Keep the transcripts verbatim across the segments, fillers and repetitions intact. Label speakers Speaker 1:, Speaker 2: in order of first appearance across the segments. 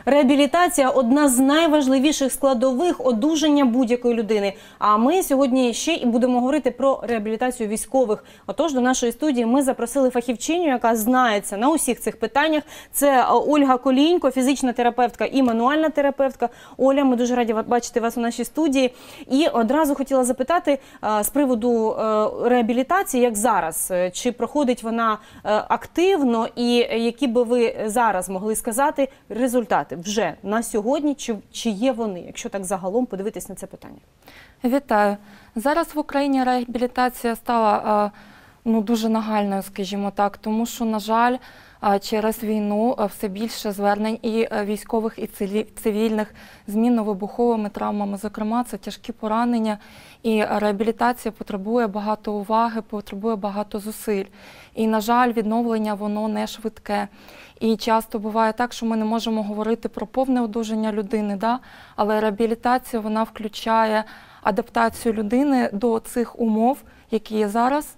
Speaker 1: Реабілітація – одна з найважливіших складових одужання будь-якої людини. А ми сьогодні ще і будемо говорити про реабілітацію військових. Отож, до нашої студії ми запросили фахівчиню, яка знається на усіх цих питаннях. Це Ольга Колінько, фізична терапевтка і мануальна терапевтка. Оля, ми дуже раді бачити вас у нашій студії. І одразу хотіла запитати з приводу реабілітації, як зараз. Чи проходить вона активно і які би ви зараз могли сказати результати вже на сьогодні, чи, чи є вони, якщо так загалом подивитись на це питання?
Speaker 2: Вітаю. Зараз в Україні реабілітація стала ну, дуже нагальною, скажімо так, тому що, на жаль, через війну все більше звернень і військових, і цивільних з мінно-вибуховими травмами. Зокрема, це тяжкі поранення, і реабілітація потребує багато уваги, потребує багато зусиль. І, на жаль, відновлення воно не швидке. І часто буває так, що ми не можемо говорити про повне одужання людини, да? Але реабілітація вона включає адаптацію людини до цих умов, які є зараз.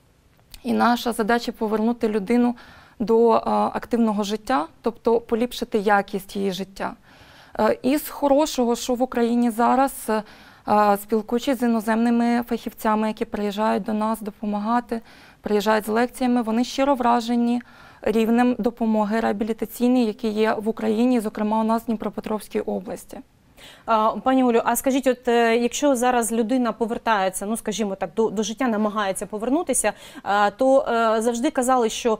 Speaker 2: І наша задача – повернути людину до активного життя, тобто поліпшити якість її життя. Із хорошого, що в Україні зараз, спілкуючись з іноземними фахівцями, які приїжджають до нас допомагати, приїжджають з лекціями, вони щиро вражені рівнем допомоги реабілітаційної, який є в Україні, зокрема у нас в Дніпропетровській області.
Speaker 1: Пані Олю, а скажіть, от якщо зараз людина повертається, ну скажімо так, до, до життя намагається повернутися, то завжди казали, що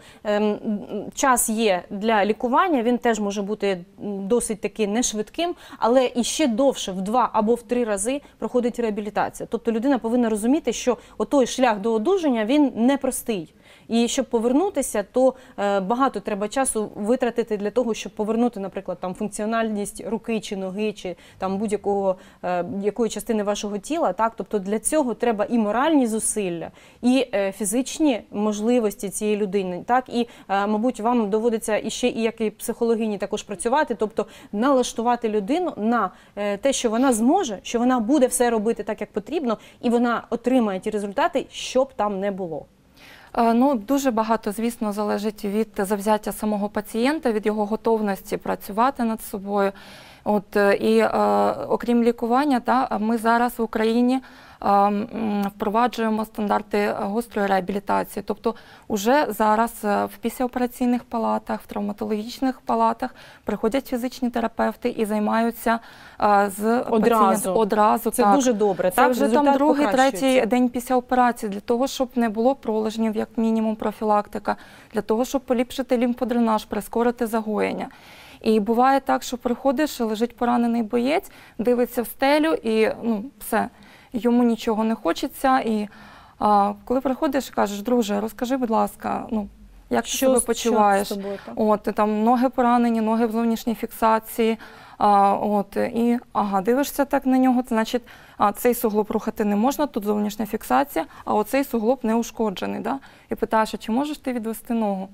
Speaker 1: час є для лікування, він теж може бути досить таки нешвидким, але і ще довше, в два або в три рази проходить реабілітація. Тобто людина повинна розуміти, що отой шлях до одужання, він непростий. І щоб повернутися, то е, багато треба часу витратити для того, щоб повернути, наприклад, там функціональність руки чи ноги, чи там будь-якого е, якої частини вашого тіла. Так, тобто для цього треба і моральні зусилля, і е, фізичні можливості цієї людини. Так, і е, мабуть, вам доводиться і ще і як і психологині також працювати, тобто налаштувати людину на е, те, що вона зможе, що вона буде все робити так, як потрібно, і вона отримає ті результати, що б там не було.
Speaker 2: Ну, дуже багато, звісно, залежить від завзяття самого пацієнта, від його готовності працювати над собою. От, і е, окрім лікування, та, ми зараз в Україні е, впроваджуємо стандарти гострої реабілітації. Тобто вже зараз в післяопераційних палатах, в травматологічних палатах приходять фізичні терапевти і займаються е, з пацієнтом. Одразу.
Speaker 1: Це
Speaker 2: так.
Speaker 1: дуже добре.
Speaker 2: Це
Speaker 1: так?
Speaker 2: вже
Speaker 1: Результат
Speaker 2: там другий, третій день після операції, для того, щоб не було пролежнів, як мінімум профілактика, для того, щоб поліпшити лімфодренаж, прискорити загоєння. І буває так, що приходиш, лежить поранений боєць, дивиться в стелю і ну, все, йому нічого не хочеться. І а, коли приходиш і кажеш, друже, розкажи, будь ласка, ну, як
Speaker 1: що,
Speaker 2: ти себе почуваєш?
Speaker 1: Що з тобою,
Speaker 2: от, там, ноги поранені, ноги в зовнішній фіксації. А, от, і, ага, дивишся так на нього, це значить, а, цей суглоб рухати не можна, тут зовнішня фіксація, а оцей суглоб не ушкоджений. Да? І питаєш, а чи можеш ти відвести ногу?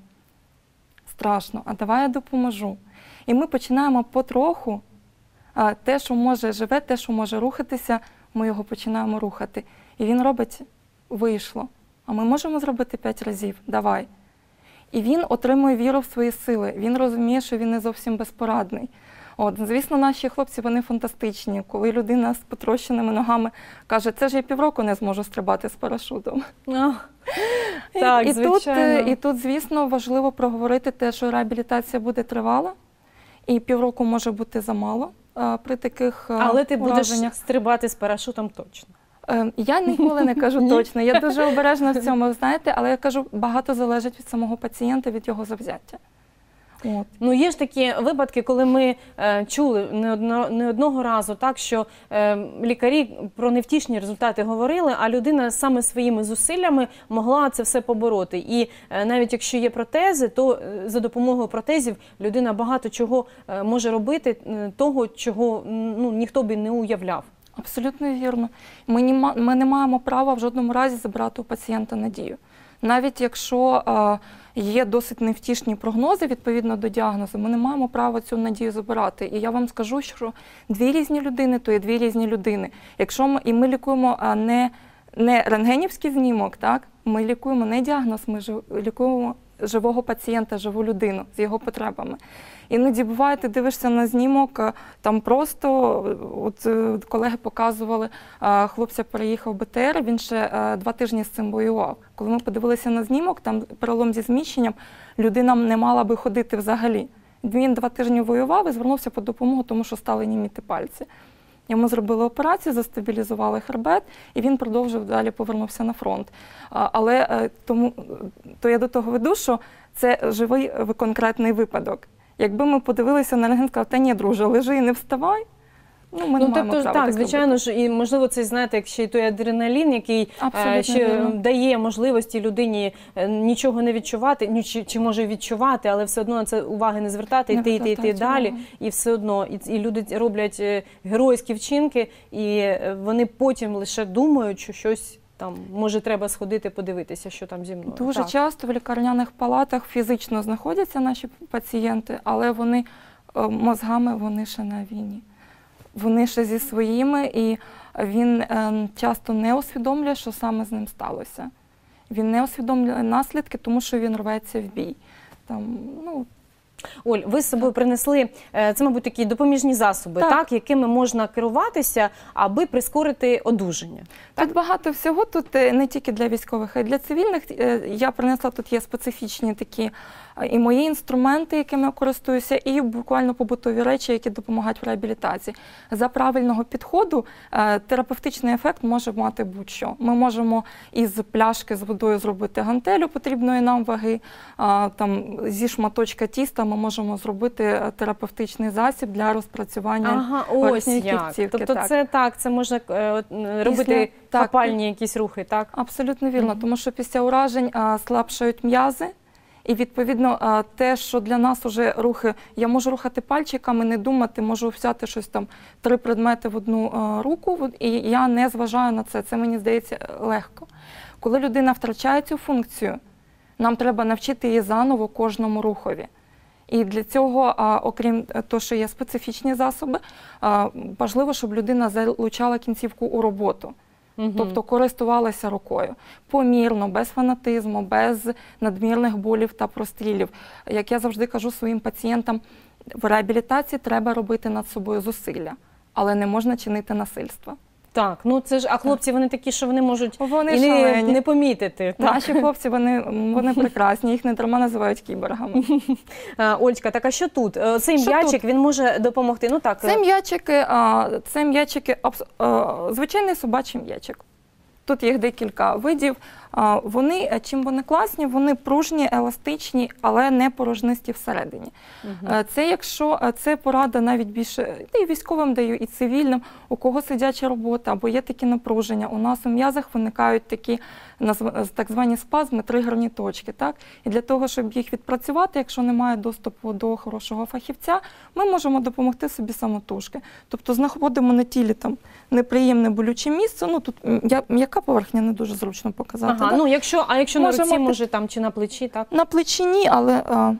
Speaker 2: Страшно, а давай я допоможу. І ми починаємо потроху, а, те, що може живе, те, що може рухатися, ми його починаємо рухати. І він робить, вийшло. А ми можемо зробити п'ять разів? Давай. І він отримує віру в свої сили. Він розуміє, що він не зовсім безпорадний. От, звісно, наші хлопці, вони фантастичні. Коли людина з потрощеними ногами каже, це ж я півроку не зможу стрибати з парашутом.
Speaker 1: Oh. Так,
Speaker 2: і,
Speaker 1: звичайно.
Speaker 2: Тут, і тут, звісно, важливо проговорити те, що реабілітація буде тривала. І півроку може бути замало а, при таких ураженнях.
Speaker 1: Але ти будеш стрибати з парашутом точно.
Speaker 2: Е, я ніколи не кажу точно. Я дуже обережна в цьому, знаєте, але я кажу, багато залежить від самого пацієнта, від його завзяття.
Speaker 1: От. Ну, є ж такі випадки, коли ми е, чули не, одно, не одного разу, так, що е, лікарі про невтішні результати говорили, а людина саме своїми зусиллями могла це все побороти. І е, навіть якщо є протези, то е, за допомогою протезів людина багато чого е, може робити, е, того, чого ну, ніхто б і не уявляв.
Speaker 2: Абсолютно вірно. Ми не, ми не маємо права в жодному разі забрати у пацієнта надію. Навіть якщо е, є досить невтішні прогнози відповідно до діагнозу, ми не маємо права цю надію забирати. І я вам скажу, що дві різні людини – то є дві різні людини. Якщо ми, і ми лікуємо не, не рентгенівський знімок, так? Ми лікуємо не діагноз, ми лікуємо живого пацієнта, живу людину з його потребами. Іноді буває, ти дивишся на знімок, там просто, от колеги показували, хлопця переїхав в Б Т Р, він ще два тижні з цим воював. Коли ми подивилися на знімок, там перелом зі зміщенням, людина не мала би ходити взагалі. Він два тижні воював і звернувся по допомогу, тому що стали німіти пальці. Йому зробили операцію, застабілізували хребет, і він продовжив далі, повернувся на фронт. Але тому, то я до того веду, що це живий конкретний випадок. Якби ми подивилися на рентген, сказали, та ні, друже, лежи і не вставай, ну, ми не
Speaker 1: ну,
Speaker 2: маємо
Speaker 1: тобто,
Speaker 2: права
Speaker 1: так,
Speaker 2: так
Speaker 1: звичайно
Speaker 2: робити.
Speaker 1: ж, і можливо це, знаєте, як ще й той адреналін, який е, ще
Speaker 2: вірно.
Speaker 1: дає можливості людині е, нічого не відчувати, ну, чи, чи може відчувати, але все одно на це уваги не звертати, йти, йти, йти далі, і все одно, і, і люди роблять е, геройські вчинки, і е, вони потім лише думають, що щось там, може, треба сходити, подивитися, що там зі мною.
Speaker 2: Дуже
Speaker 1: так.
Speaker 2: часто в лікарняних палатах фізично знаходяться наші пацієнти, але вони е, мозгами, вони ще на війні. Вони ще зі своїми, і він е, часто не усвідомлює, що саме з ним сталося. Він не усвідомлює наслідки, тому що він рветься в бій. Там, ну,
Speaker 1: Оль, ви з собою принесли, це, мабуть, такі допоміжні засоби, так. Так, якими можна керуватися, аби прискорити одужання.
Speaker 2: Так? Тут багато всього, тут не тільки для військових, а й для цивільних. Я принесла, тут є специфічні такі і мої інструменти, якими я користуюся, і буквально побутові речі, які допомагають в реабілітації. За правильного підходу терапевтичний ефект може мати будь-що. Ми можемо із пляшки з водою зробити гантелю потрібної нам ваги, там, зі шматочка тіста ми можемо зробити терапевтичний засіб для розпрацювання
Speaker 1: ага, ось
Speaker 2: верхньої
Speaker 1: як.
Speaker 2: кінцівки.
Speaker 1: Тобто
Speaker 2: так.
Speaker 1: це так, це можна е, робити
Speaker 2: після,
Speaker 1: хапальні
Speaker 2: так,
Speaker 1: якісь рухи, так?
Speaker 2: Абсолютно вірно, тому що після уражень а, слабшають м'язи, і відповідно а, те, що для нас уже рухи, я можу рухати пальчиками, не думати, можу взяти щось там, три предмети в одну а, руку, і я не зважаю на це, це мені здається легко. Коли людина втрачає цю функцію, нам треба навчити її заново кожному рухові. І для цього, а, окрім того, що є специфічні засоби, а, важливо, щоб людина залучала кінцівку у роботу. Угу. Тобто користувалася рукою. Помірно, без фанатизму, без надмірних болів та прострілів. Як я завжди кажу своїм пацієнтам, в реабілітації треба робити над собою зусилля, але не можна чинити насильство.
Speaker 1: Так, ну це ж, а хлопці, вони такі, що вони можуть
Speaker 2: вони
Speaker 1: і не, не помітити. Так?
Speaker 2: Наші хлопці, вони, вони прекрасні, їх не дарма називають кіборгами.
Speaker 1: Ольцька, так а що тут? Цей м'ячик, він може допомогти? Ну так.
Speaker 2: Це м'ячики, це м'ячики, звичайний собачий м'ячик. Тут їх декілька видів. Вони, чим вони класні, вони пружні, еластичні, але не порожнисті всередині. Угу. Це, якщо, це порада навіть більше і військовим даю, і цивільним, у кого сидяча робота, або є такі напруження. У нас у м'язах виникають такі так звані спазми, тригерні точки. Так? І для того, щоб їх відпрацювати, якщо немає доступу до хорошого фахівця, ми можемо допомогти собі самотужки. Тобто знаходимо на тілі там неприємне болюче місце, ну тут м'яка поверхня не дуже зручно показати.
Speaker 1: Ага,
Speaker 2: да?
Speaker 1: ну якщо, а якщо
Speaker 2: Можемо
Speaker 1: на руці,
Speaker 2: під...
Speaker 1: може там, чи на плечі, так?
Speaker 2: На плечі ні, але, а,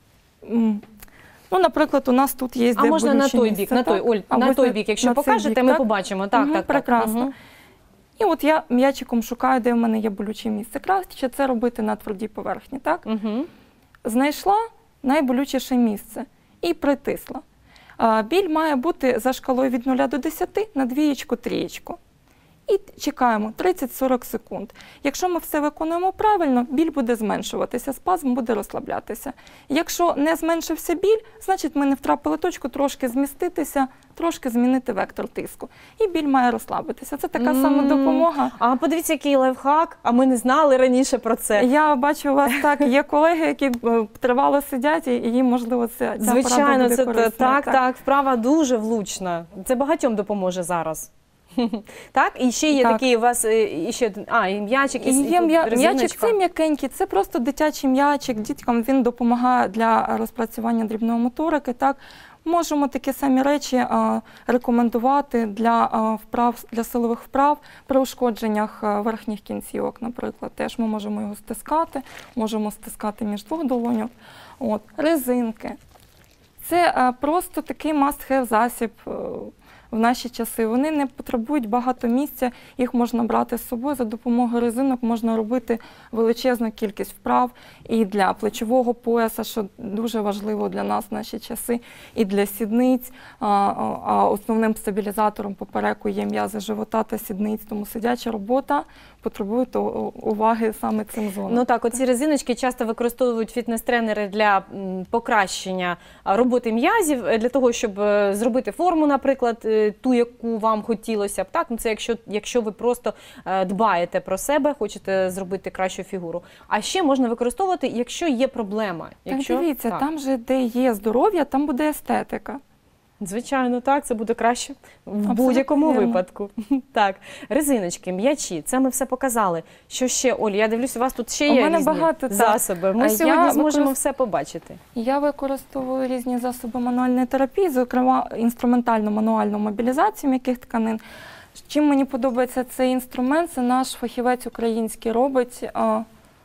Speaker 2: ну, наприклад, у нас тут є, де
Speaker 1: а можна на той
Speaker 2: місце,
Speaker 1: бік, на той, Оль, на той бік, якщо покажете,
Speaker 2: бік,
Speaker 1: ми
Speaker 2: так?
Speaker 1: побачимо. Так,
Speaker 2: угу,
Speaker 1: так,
Speaker 2: прекрасно.
Speaker 1: Угу.
Speaker 2: І от я м'ячиком шукаю, де в мене є болюче місце. Краще це робити на твердій поверхні, так?
Speaker 1: Угу.
Speaker 2: Знайшла найболючіше місце і притисла. А, біль має бути за шкалою від нуля до десяти на двієчку-трієчку. І чекаємо тридцять-сорок секунд. Якщо ми все виконуємо правильно, біль буде зменшуватися, спазм буде розслаблятися. Якщо не зменшився біль, значить ми не втрапили точку, трошки зміститися, трошки змінити вектор тиску. І біль має розслабитися. Це така mm. сама допомога.
Speaker 1: А подивіться, який лайфхак, а ми не знали раніше про це.
Speaker 2: Я бачу у вас так, є колеги, які тривало сидять, і їм, можливо, це ця
Speaker 1: Звичайно,
Speaker 2: порада буде
Speaker 1: це
Speaker 2: корисна.
Speaker 1: так, так, так, вправа дуже влучна. Це багатьом допоможе зараз. Так, і ще є
Speaker 2: так.
Speaker 1: такий у вас, і ще, а, і м'ячик, і,
Speaker 2: і є м'ячик,
Speaker 1: це
Speaker 2: м'якенький, це просто дитячий м'ячик, діткам він допомагає для розпрацювання дрібної моторики, так. Можемо такі самі речі а, рекомендувати для а, вправ, для силових вправ при ушкодженнях а, верхніх кінцівок, наприклад. Теж ми можемо його стискати, можемо стискати між двох долоньок. От, резинки. Це а, просто такий must-have засіб а, в наші часи. Вони не потребують багато місця, їх можна брати з собою. За допомогою резинок можна робити величезну кількість вправ і для плечового пояса, що дуже важливо для нас в наші часи, і для сідниць. А, а основним стабілізатором попереку є м'язи живота та сідниць, тому сидяча робота потребує уваги саме цим зонам.
Speaker 1: Ну так, оці резиночки часто використовують фітнес-тренери для покращення роботи м'язів, для того, щоб зробити форму, наприклад, ту, яку вам хотілося б. Так? Ну, це якщо, якщо ви просто дбаєте про себе, хочете зробити кращу фігуру. А ще можна використовувати, якщо є проблема. Якщо...
Speaker 2: Так, дивіться,
Speaker 1: так.
Speaker 2: там же, де є здоров'я, там буде естетика.
Speaker 1: Звичайно, так, це буде краще в будь-якому випадку. Так, резиночки, м'ячі, це ми все показали. Що ще, Оль, я дивлюсь, у вас тут ще
Speaker 2: У
Speaker 1: є
Speaker 2: мене
Speaker 1: різні
Speaker 2: багато,
Speaker 1: засоби. Ми
Speaker 2: я
Speaker 1: сьогодні зможемо
Speaker 2: використ...
Speaker 1: все побачити.
Speaker 2: Я використовую різні засоби мануальної терапії, зокрема інструментальну мануальну мобілізацію м'яких тканин. Чим мені подобається цей інструмент, це наш фахівець український робить а,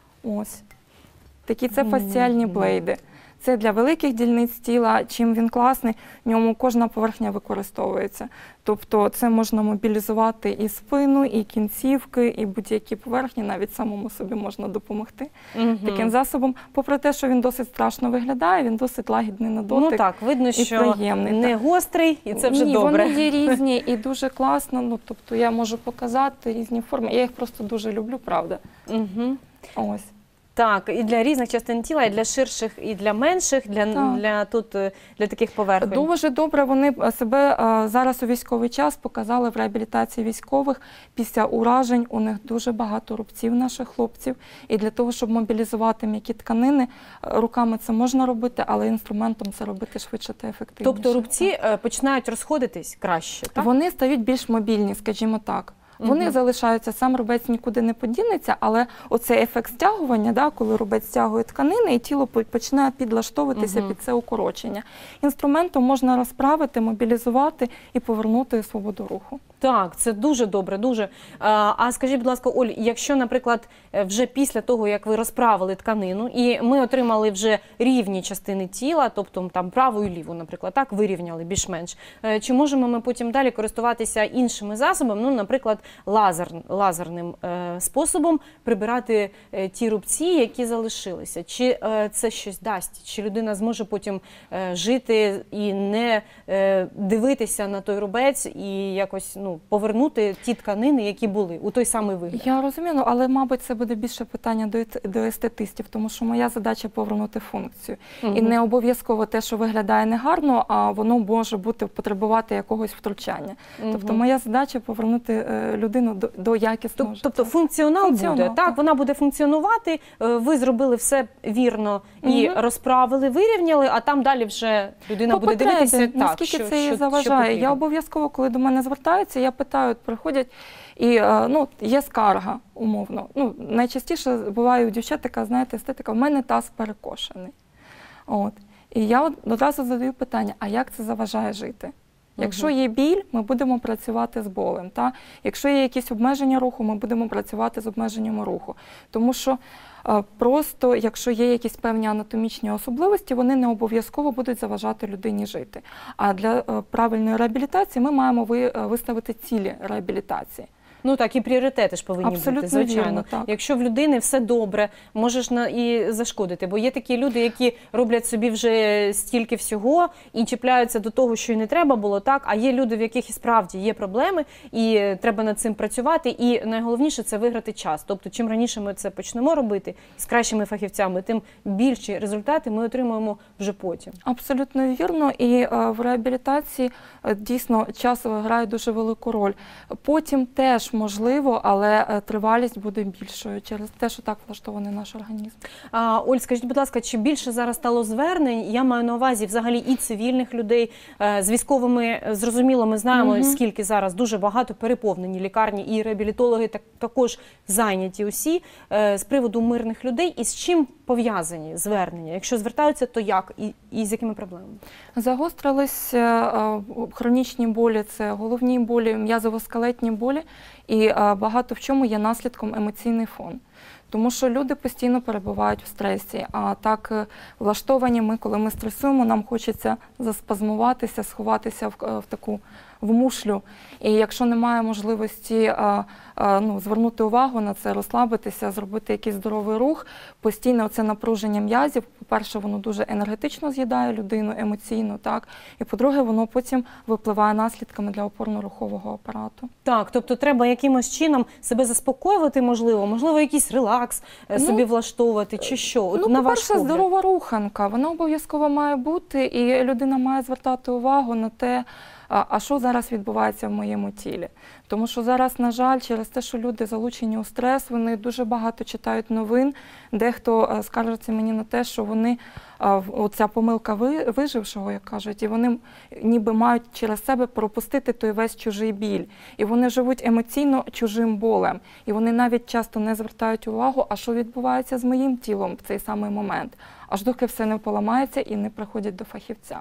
Speaker 2: ось такі, це фасціальні блейди. Це для великих дільниць тіла, чим він класний, в ньому кожна поверхня використовується. Тобто це можна мобілізувати і спину, і кінцівки, і будь-які поверхні, навіть самому собі можна допомогти угу. таким засобом. Попри те, що він досить страшно виглядає, він досить лагідний на дотик.
Speaker 1: Ну так, видно,
Speaker 2: і
Speaker 1: що
Speaker 2: приємний,
Speaker 1: не
Speaker 2: так.
Speaker 1: гострий, і це вже
Speaker 2: Ні,
Speaker 1: добре.
Speaker 2: Вони є різні і дуже класно, ну, тобто я можу показати різні форми. Я їх просто дуже люблю, правда.
Speaker 1: Угу.
Speaker 2: Ось.
Speaker 1: Так, і для різних частин тіла, і для ширших, і для менших, для, для, тут, для таких поверхень.
Speaker 2: Дуже добре вони себе зараз у військовий час показали в реабілітації військових. Після уражень у них дуже багато рубців наших хлопців. І для того, щоб мобілізувати м'які тканини, руками це можна робити, але інструментом це робити швидше та ефективніше.
Speaker 1: Тобто рубці так. починають розходитись краще, так?
Speaker 2: Вони стають більш мобільні, скажімо так. Вони угу. залишаються, сам рубець нікуди не подінеться, але оцей ефект стягування, да, коли рубець стягує тканини, і тіло починає підлаштовуватися угу. під це укорочення. Інструментом можна розправити, мобілізувати і повернути свободу руху.
Speaker 1: Так, це дуже добре, дуже. А, а скажіть, будь ласка, Оль, якщо, наприклад, вже після того, як ви розправили тканину, і ми отримали вже рівні частини тіла, тобто там праву і ліву, наприклад, так, вирівняли більш-менш, чи можемо ми потім далі користуватися іншими засобами, ну, наприклад, лазер, лазерним е, способом прибирати е, ті рубці, які залишилися? Чи е, це щось дасть? Чи людина зможе потім е, жити і не е, дивитися на той рубець і якось, ну, повернути ті тканини, які були, у той самий вигляд?
Speaker 2: Я розумію, але, мабуть, це буде більше питання до, до естетистів, тому що моя задача – повернути функцію. Угу. І не обов'язково те, що виглядає негарно, а воно може бути, потребувати якогось втручання. Угу. Тобто моя задача – повернути е, людину до, до якісного життя.
Speaker 1: Тобто функціонал, функціонал буде, так? так? Вона буде функціонувати, ви зробили все вірно і угу. розправили, вирівняли, а там далі вже людина
Speaker 2: По
Speaker 1: буде
Speaker 2: потребі,
Speaker 1: дивитися, так,
Speaker 2: наскільки
Speaker 1: що,
Speaker 2: це їй
Speaker 1: що,
Speaker 2: заважає.
Speaker 1: що
Speaker 2: я обов'язково, коли до мене звертаються, я питаю, приходять, і ну, є скарга, умовно. Ну, найчастіше буває у дівчат така, знаєте, естетика, в мене таз перекошений. От. І я одразу задаю питання, а як це заважає жити? Якщо є біль, ми будемо працювати з болем. Та? Якщо є якісь обмеження руху, ми будемо працювати з обмеженнями руху. Тому що е, просто, якщо є якісь певні анатомічні особливості, вони не обов'язково будуть заважати людині жити. А для е, правильної реабілітації ми маємо ви, е, виставити цілі реабілітації.
Speaker 1: Ну так, і пріоритети ж повинні
Speaker 2: Абсолютно
Speaker 1: бути, звичайно.
Speaker 2: Вірно, так.
Speaker 1: Якщо в людини все добре, можеш на, і зашкодити. Бо є такі люди, які роблять собі вже стільки всього і чіпляються до того, що й не треба було, так? А є люди, в яких і справді є проблеми, і треба над цим працювати. І найголовніше – це виграти час. Тобто, чим раніше ми це почнемо робити з кращими фахівцями, тим більші результати ми отримуємо вже потім.
Speaker 2: Абсолютно вірно. І е, в реабілітації е, дійсно час грає дуже велику роль. Потім теж можливо, але тривалість буде більшою через те, що так влаштований наш організм.
Speaker 1: А, Оль, скажіть, будь ласка, чи більше зараз стало звернень? Я маю на увазі взагалі і цивільних людей, з військовими, зрозуміло, ми знаємо, угу. скільки зараз дуже багато переповнені лікарні, і реабілітологи так, також зайняті усі, з приводу мирних людей. І з чим пов'язані звернення? Якщо звертаються, то як і, і з якими проблемами?
Speaker 2: Загострились хронічні болі, це головні болі, м'язово-скелетні болі, і багато в чому є наслідком емоційний фон. Тому що люди постійно перебувають в стресі, а так е, влаштовані ми, коли ми стресуємо, нам хочеться заспазмуватися, сховатися в, в таку в мушлю. І якщо немає можливості а, а, ну, звернути увагу на це, розслабитися, зробити якийсь здоровий рух, постійне оце напруження м'язів, по-перше, воно дуже енергетично з'їдає людину, емоційно, так, і по-друге, воно потім випливає наслідками для опорно-рухового апарату.
Speaker 1: Так, тобто треба якимось чином себе заспокоювати, можливо, можливо, якийсь релакс е,
Speaker 2: Ну,
Speaker 1: собі влаштовувати, чи що? От,
Speaker 2: Ну,
Speaker 1: на ваш
Speaker 2: по-перше,
Speaker 1: погляд.
Speaker 2: здорова руханка, вона обов'язково має бути, і людина має звертати увагу на те, а а що зараз відбувається в моєму тілі. Тому що зараз, на жаль, через те, що люди залучені у стрес, вони дуже багато читають новин, дехто е, скаржиться мені на те, що вони, е, в- оця помилка ви- вижившого, як кажуть, і вони ніби мають через себе пропустити той весь чужий біль. І вони живуть емоційно чужим болем. І вони навіть часто не звертають увагу, а що відбувається з моїм тілом в цей самий момент, аж доки все не поламається і не приходять до фахівця.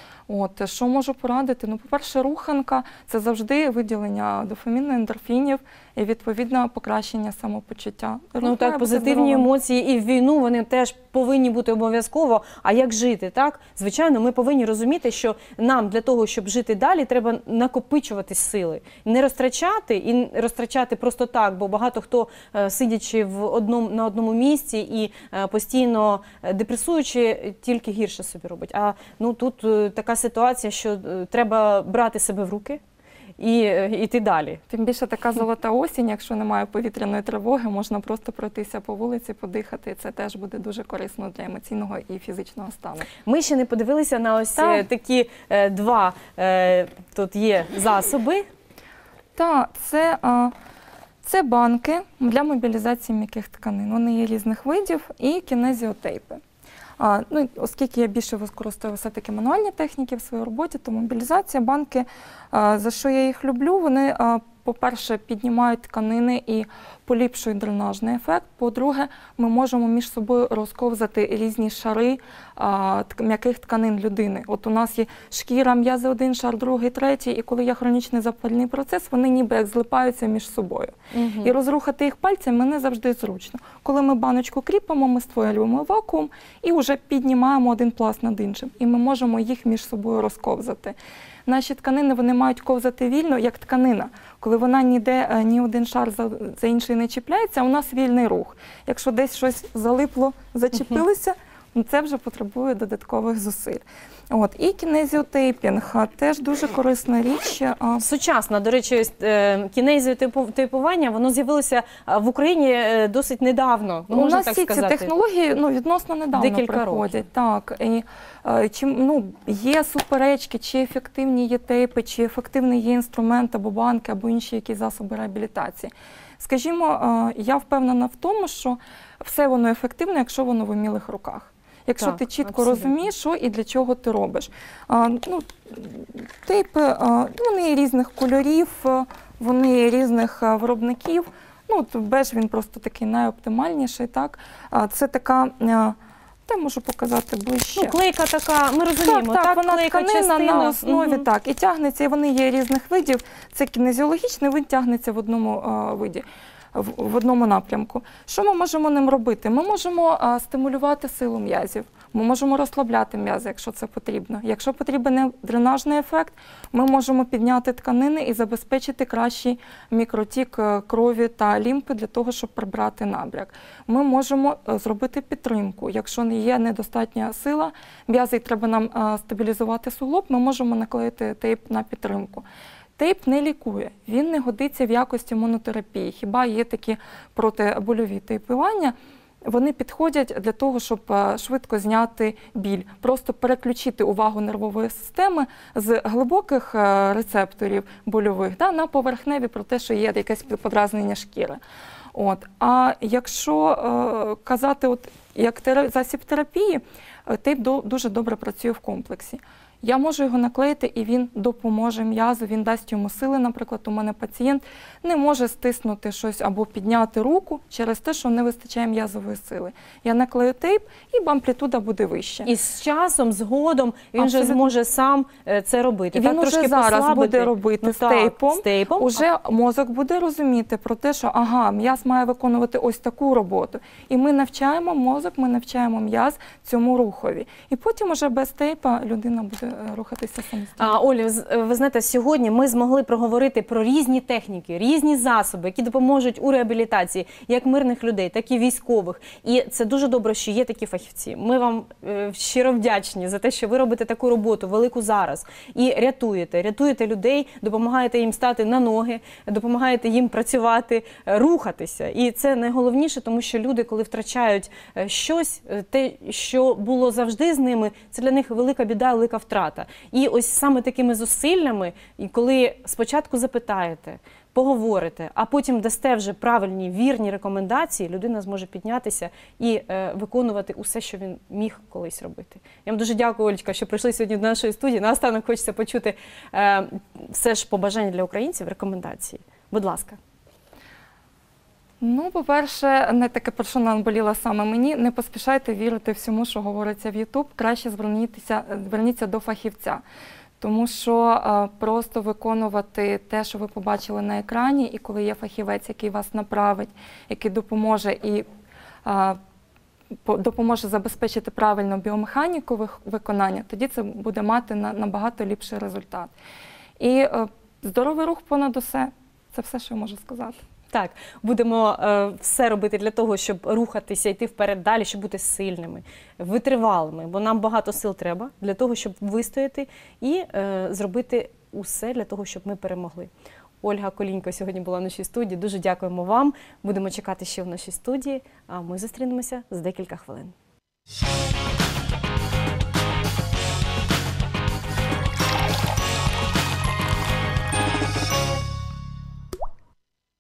Speaker 2: От, що можу порадити? Ну, по-перше, руханка – це завжди виділення дофаміну, ендорфінів і, відповідно, покращення самопочуття. Рух
Speaker 1: Ну
Speaker 2: має
Speaker 1: так,
Speaker 2: бути
Speaker 1: позитивні
Speaker 2: здоровим.
Speaker 1: емоції і в війну вони теж повинні бути обов'язково. А як жити, так? Звичайно, ми повинні розуміти, що нам для того, щоб жити далі, треба накопичувати сили. Не розтрачати і розтрачати просто так, бо багато хто, е, сидячи в одному, на одному місці і е, постійно е, депресуючи, тільки гірше собі робить. А ну, тут е, така ситуація, що е, треба брати себе в руки і е, йти далі.
Speaker 2: Тим більше така золота осінь, якщо немає повітряної тривоги, можна просто пройтися по вулиці, подихати. І це теж буде дуже корисно для емоційного і фізичного стану.
Speaker 1: Ми ще не подивилися на ось
Speaker 2: Так.
Speaker 1: е, такі е, два е, тут є засоби.
Speaker 2: Так, це, а, це банки для мобілізації м'яких тканин. Вони є різних видів і кінезіотейпи. А, ну, оскільки я більше використовую все-таки мануальні техніки в своїй роботі, то мобілізація, банки, а, за що я їх люблю, вони, а, по-перше, піднімають тканини і поліпшують дренажний ефект. По-друге, ми можемо між собою розковзати різні шари а, тк- м'яких тканин людини. От у нас є шкіра, м'язи один шар, другий, третій, і коли є хронічний запальний процес, вони ніби як злипаються між собою. І розрухати їх пальцями не завжди зручно. Коли ми баночку кріпимо, ми створюємо вакуум і вже піднімаємо один пласт над іншим. І ми можемо їх між собою розковзати. Наші тканини, вони мають ковзати вільно, як тканина. Коли вона ніде, е, ні один шар за, за інший не чіпляється, у нас вільний рух. Якщо десь щось залипло, зачепилося, ну, це вже потребує додаткових зусиль. От. І кінезіотейпінг а, теж дуже корисна річ. а,
Speaker 1: Сучасне, до речі, ось, е, кінезіотейпування, воно з'явилося е, в Україні е, досить недавно, ну,
Speaker 2: У
Speaker 1: можна
Speaker 2: нас
Speaker 1: так
Speaker 2: всі ці
Speaker 1: сказати.
Speaker 2: технології ну, відносно недавно
Speaker 1: Декілька
Speaker 2: приходять. Так. І, е, чим, ну, є суперечки, чи ефективні є тейпи, чи ефективний є інструмент або банки, або інші якісь засоби реабілітації. Скажімо, е, я впевнена в тому, що все воно ефективне, якщо воно в умілих руках. Якщо
Speaker 1: Так,
Speaker 2: ти чітко
Speaker 1: абсолютно.
Speaker 2: розумієш, що і для чого ти робиш. А, ну, тейпи, а, вони є різних кольорів, а, вони є різних а, виробників. Ну, от беж він просто такий найоптимальніший. Так? А, це така, а, та можу показати ближче.
Speaker 1: Ну, клейка така, ми розуміємо,
Speaker 2: Так, так, вона
Speaker 1: клейка
Speaker 2: тканина
Speaker 1: частина.
Speaker 2: на основі,
Speaker 1: Мгм.
Speaker 2: так, і тягнеться, і вони є різних видів. Це кінезіологічний вид тягнеться в одному а, виді, в, в одному напрямку. Що ми можемо ним робити? Ми можемо а, стимулювати силу м'язів, ми можемо розслабляти м'язи, якщо це потрібно. Якщо потрібен дренажний ефект, ми можемо підняти тканини і забезпечити кращий мікротік е, крові та лімфи для того, щоб прибрати набряк. Ми можемо е, зробити підтримку. Якщо не є недостатня сила, м'язи і треба нам е, стабілізувати суглоб, ми можемо наклеїти тейп на підтримку. Тейп не лікує, він не годиться в якості монотерапії. Хіба є такі протибольові тейпування? Вони підходять для того, щоб е, швидко зняти біль, просто переключити увагу нервової системи з глибоких е, рецепторів больових да, на поверхневі про те, що є якесь подразнення шкіри. От. А якщо е, казати, от, як тера- засіб терапії, е, тейп до- дуже добре працює в комплексі. Я можу його наклеїти, і він допоможе м'язу, він дасть йому сили. Наприклад, у мене пацієнт не може стиснути щось або підняти руку через те, що не вистачає м'язової сили. Я наклею тейп, і амплітуда буде вища.
Speaker 1: І з часом, згодом він
Speaker 2: Абсолютно.
Speaker 1: вже зможе сам е, це робити.
Speaker 2: І
Speaker 1: так,
Speaker 2: він
Speaker 1: трошки
Speaker 2: уже зараз
Speaker 1: послабити.
Speaker 2: буде робити
Speaker 1: Ну,
Speaker 2: з
Speaker 1: так,
Speaker 2: тейпом.
Speaker 1: з тейпом.
Speaker 2: Уже мозок буде розуміти про те, що ага, м'яз має виконувати ось таку роботу. І ми навчаємо мозок, ми навчаємо м'яз цьому рухові. І потім уже без тейпа людина буде е, рухатися самостійно.
Speaker 1: А, Олі, ви знаєте, сьогодні ми змогли проговорити про різні техніки, різні засоби, які допоможуть у реабілітації як мирних людей, так і військових. І це дуже добре, що є такі фахівці. Ми вам е, щиро вдячні за те, що ви робите таку роботу велику зараз і рятуєте, рятуєте людей, допомагаєте їм стати на ноги, допомагаєте їм працювати, е, рухатися. І це найголовніше, тому що люди, коли втрачають е, щось, е, те, що було завжди з ними, це для них велика біда, велика втрата. І ось саме такими зусиллями, і коли спочатку запитаєте, поговорите, а потім дасте вже правильні, вірні рекомендації, людина зможе піднятися і е, виконувати усе, що він міг колись робити. Я вам дуже дякую, Олечка, що прийшли сьогодні до нашої студії. Наостанок хочеться почути е, все ж побажання для українців, рекомендації. Будь ласка.
Speaker 2: Ну, по-перше, не таке, про що наболіло саме мені, не поспішайте вірити всьому, що говориться в Ютуб, краще зверніться, зверніться до фахівця. Тому що а, просто виконувати те, що ви побачили на екрані, і коли є фахівець, який вас направить, який допоможе і а, по, допоможе забезпечити правильну біомеханіку вих, виконання, тоді це буде мати на, набагато ліпший результат. І а, здоровий рух понад усе. Це все, що я можу сказати.
Speaker 1: Так, будемо е, все робити для того, щоб рухатися, йти вперед далі, щоб бути сильними, витривалими, бо нам багато сил треба для того, щоб вистояти і е, зробити усе для того, щоб ми перемогли. Ольга Колінько сьогодні була в нашій студії. Дуже дякуємо вам. Будемо чекати ще в нашій студії, а ми зустрінемося за декілька хвилин.